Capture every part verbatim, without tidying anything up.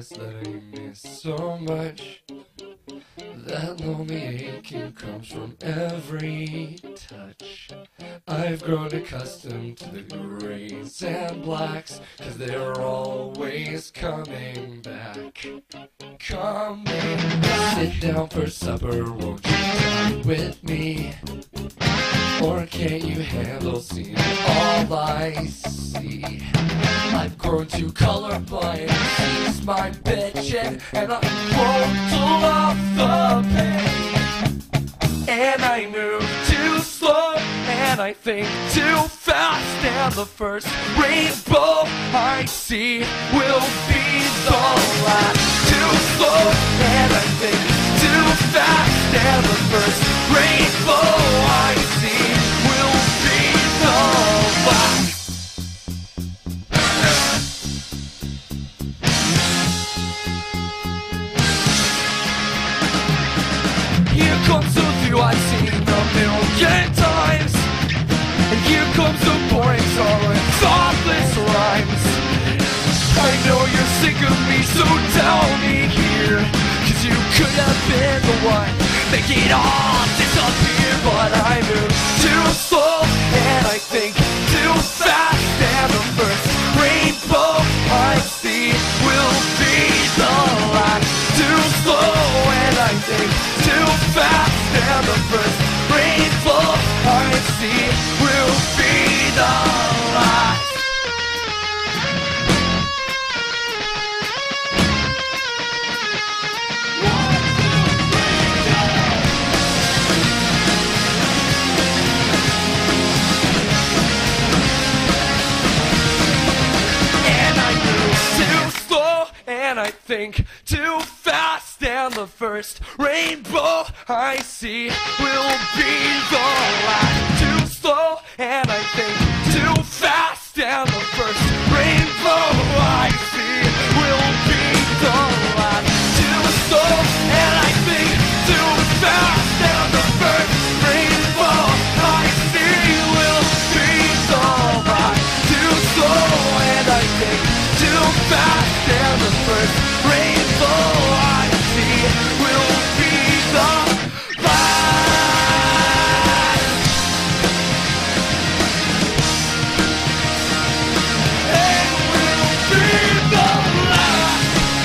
sadness that I miss so much. That lonely aching comes from every touch. I've grown accustomed to the grays and blacks, 'cause they're always coming back. Coming back. Sit down for supper, won't you dine with me? Or can't you handle seeing all I see? I've grown too colorblind, she's my bitchin', and I won't love the pain. And I move too slow, and I think too fast, and the first rainbow I see will be the last. Too slow, and I think too fast, and the first rainbow I see will be the last. Here comes the view I've seen a million times, and here comes the boring sorrow and thoughtless rhymes. I know you're sick of me, so tell me here, 'cause you could have been the one, make it all disappear. But I move too slow, and I think too fast, and the first rainbow I see will be the last. Too slow, and I think too fast, and the first rainbow I see will be the last. And I think too fast, and the first rainbow I see will be the last. Too slow, and I think too fast, and the first rainbow I see will be the last. Too slow, and I think too fast, and the first rainbow I see will be the last. Too slow, and I think too fast, and the first rainbow I see will be the last. It will be the last.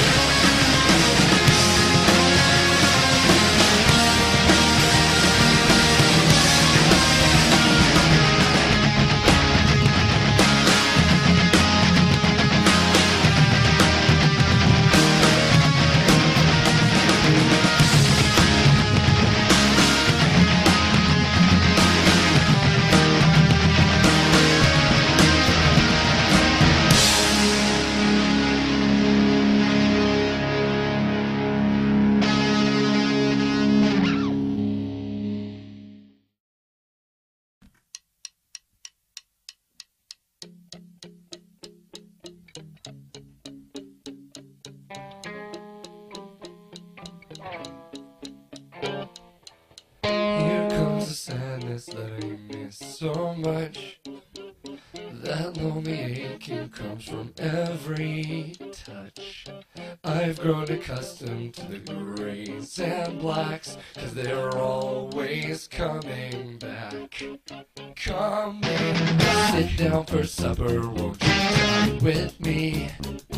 Here comes the sadness that I miss so much. That lonely aching comes from every touch. I've grown accustomed to the grays and blacks, 'cause they're always coming back. Coming back. Sit down for supper, won't you dine with me?